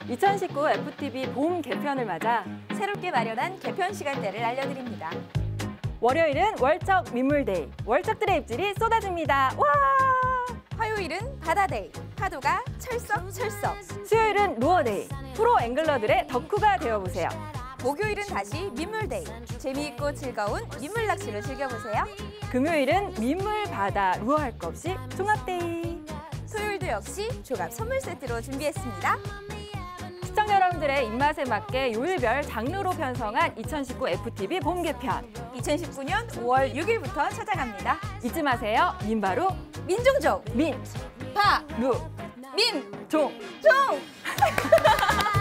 2019 FTV 봄 개편을 맞아 새롭게 마련한 개편 시간대를 알려드립니다. 월요일은 월적 민물데이, 월적들의 입질이 쏟아집니다. 와! 화요일은 바다데이, 파도가 철썩철썩. 수요일은 루어데이, 프로 앵글러들의 덕후가 되어보세요. 목요일은 다시 민물데이, 재미있고 즐거운 민물 낚시를 즐겨보세요. 금요일은 민물, 바다, 루어할 거 없이 종합데이. 토요일도 역시 조각 선물 세트로 준비했습니다. 시청자 여러분들의 입맛에 맞게 요일별 장르로 편성한 2019 FTV 봄 개편. 2019년 5월 6일부터 찾아갑니다. 잊지 마세요. 민바로 민종종, 민, 바, 루, 민, 종. 종!